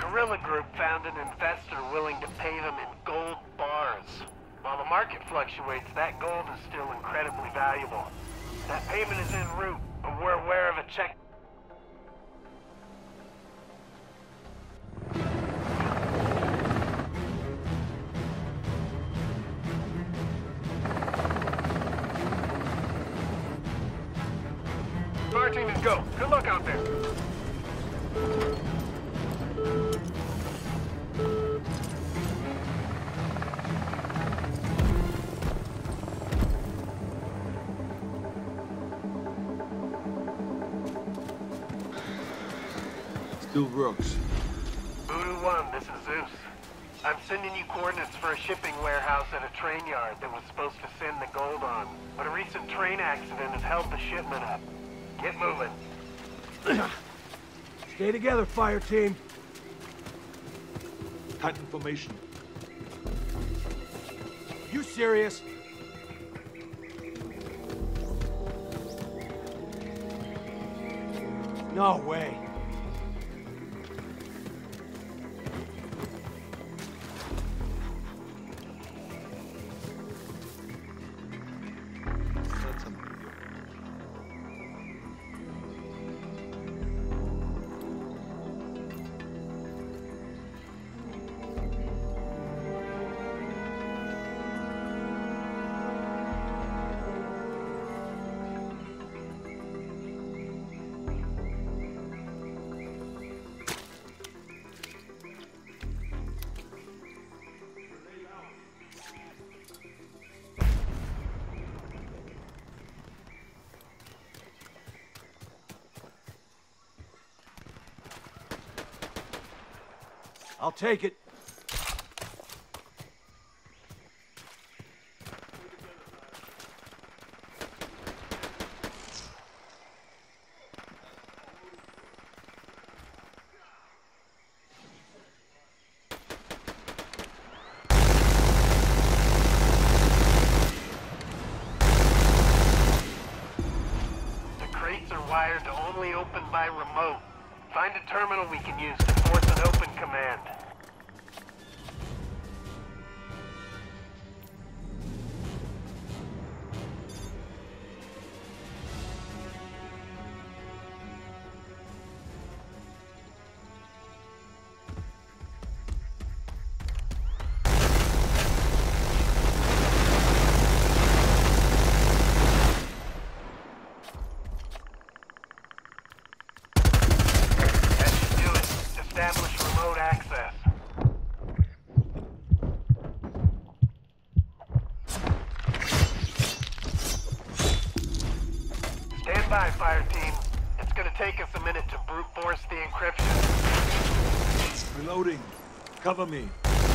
guerrilla group found an investor willing to pay them in gold bars. While the market fluctuates, that gold is still incredibly valuable. That payment is en route, but we're aware of a check. Martinez, go. Good luck out there. Still Brooks. Voodoo 1, this is Zeus. I'm sending you coordinates for a shipping warehouse at a train yard that was supposed to send the gold on, but a recent train accident has held the shipment up. Get moving. Stay together, fire team. Tight information. You serious? No way. Said something. I'll take it. The crates are wired to only open by remote. Find a terminal we can use to force an open command. That should do it. Establish remote access. Stand by, fire team. It's gonna take us a minute to brute force the encryption. Reloading. Cover me.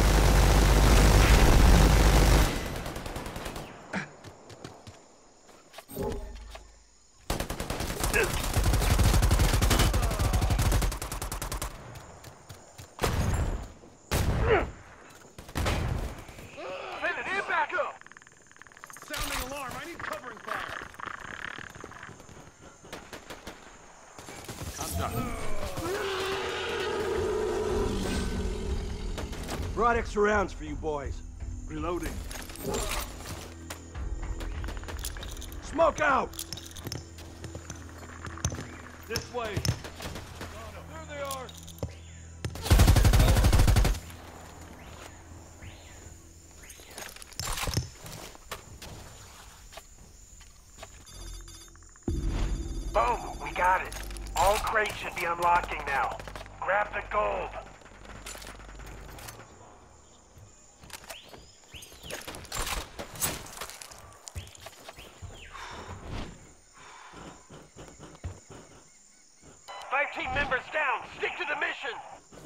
Send it in, back up! Sounding alarm. I need covering fire. I'm done. Brought extra rounds for you boys. Reloading. Smoke out! This way. There they are. Boom, we got it. All crates should be unlocking now. Grab the gold. Five team members down. Stick to the mission.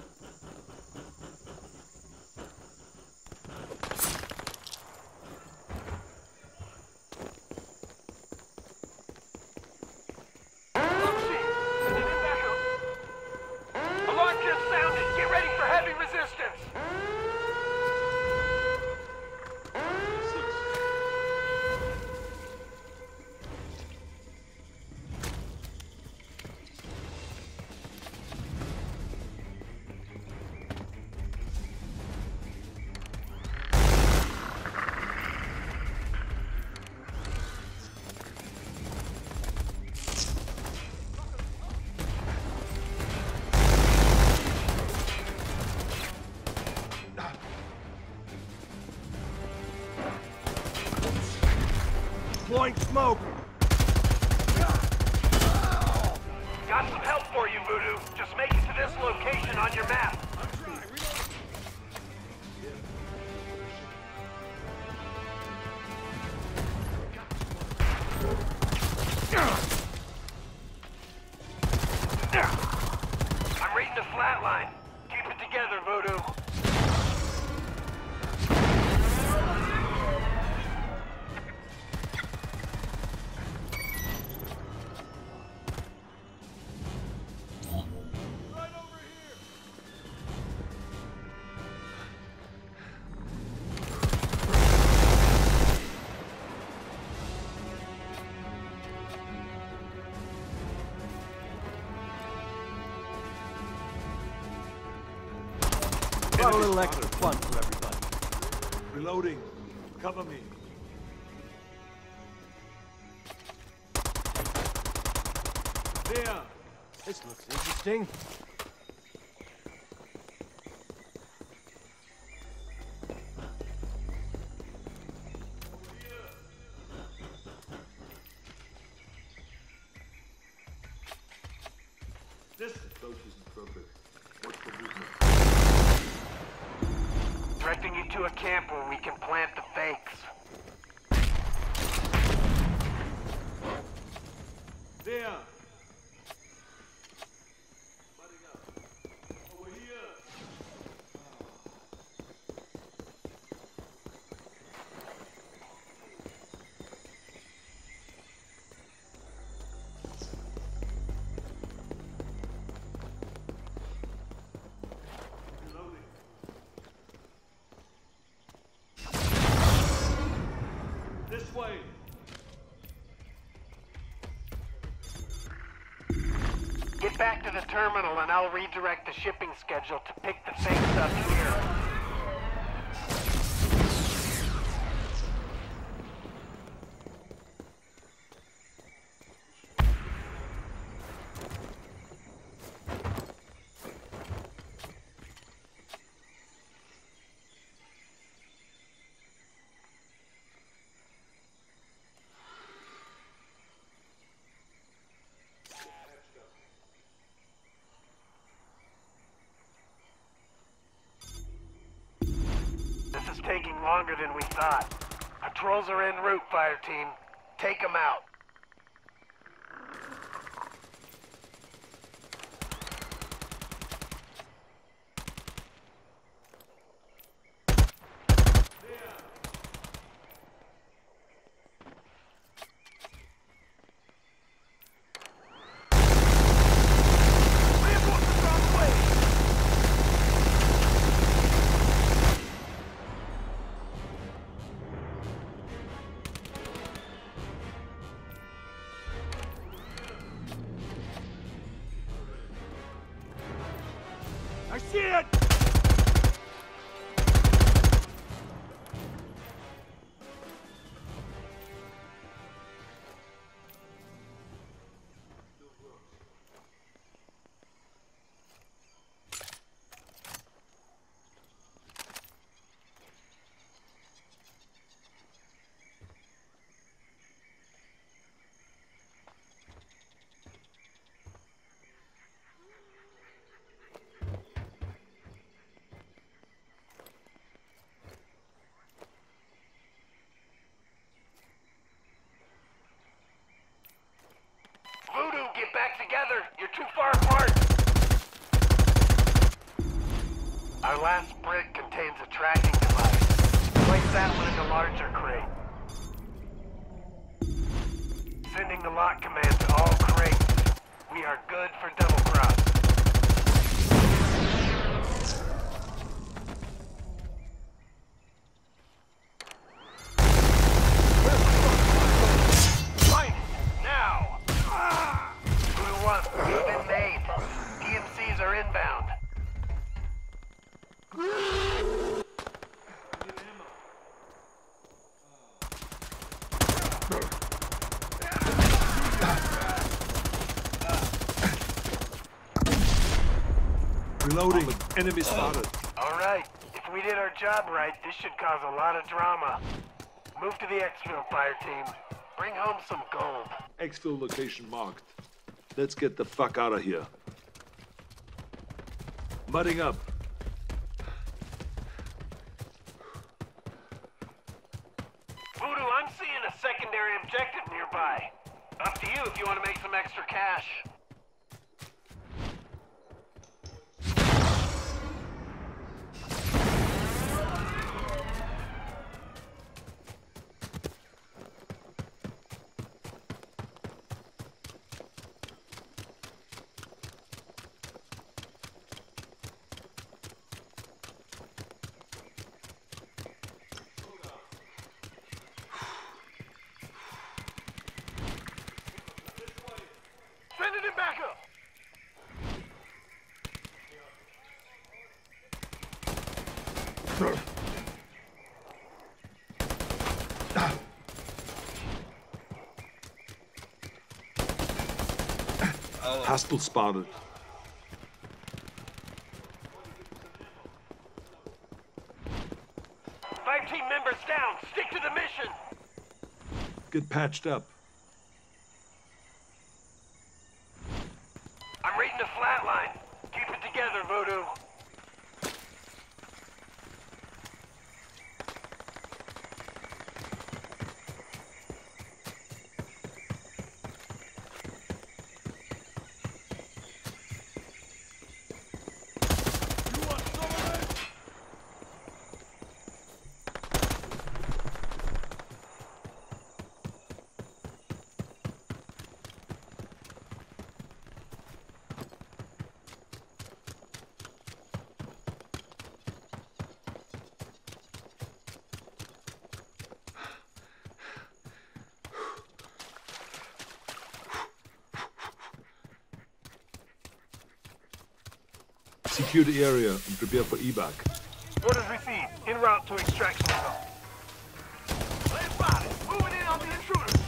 Alarm just sounded. Get ready for heavy resistance. Throwing smoke! Got some help for you, Voodoo. Just make it to this location on your map. I'm trying. Reloading. I'm reading the flat line. Keep it together, Voodoo. Right over here. Got a little extra fun for everybody. Reloading. Cover me. There. This looks interesting. This approach isn't perfect. What's the movement? Directing you to a camp where we can plant the fakes. There. Buddy up. Over here. Reloading. This way. Get back to the terminal and I'll redirect the shipping schedule to pick the fakes up here. This is taking longer than we thought. Patrols are en route, fire team. Take them out. Reinforcements on the way. I see it! Voodoo, get back together. You're too far apart. Our last brick contains a tracking device. Place that one in the larger crate. Sending the lock command to all crates. We are good for double cross. Right now. Voodoo 1, we've been made. DMCs are inbound. Reloading. Enemy spotted. All right. If we did our job right, this should cause a lot of drama. Move to the exfil, fire team. Bring home some gold. Exfil location marked. Let's get the fuck out of here. Mudding up. Voodoo, I'm seeing a secondary objective nearby. Up to you if you want to make some extra cash. Sending it back up! Hostile spotted. Five team members down. Stick to the mission. Get patched up. I'm reading a flatline. Keep it together, Voodoo. You want some of this? Secure the area and prepare for evac. Orders received. En route to extraction zone. Let's spot it. Moving in on the intruder.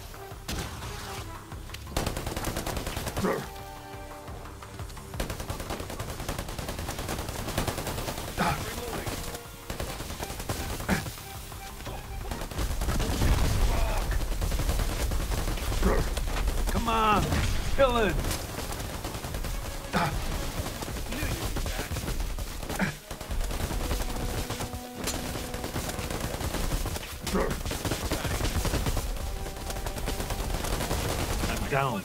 Come on, kill it. I'm down.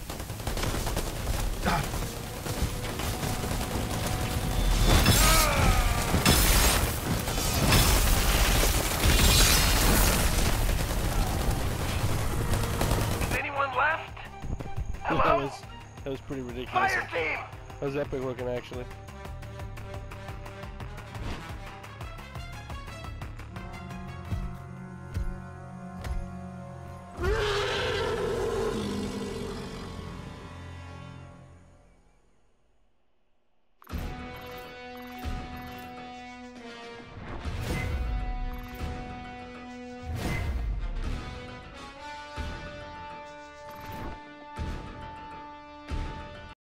Is anyone left? That Hello? was pretty ridiculous. Fire team! That was epic looking, actually.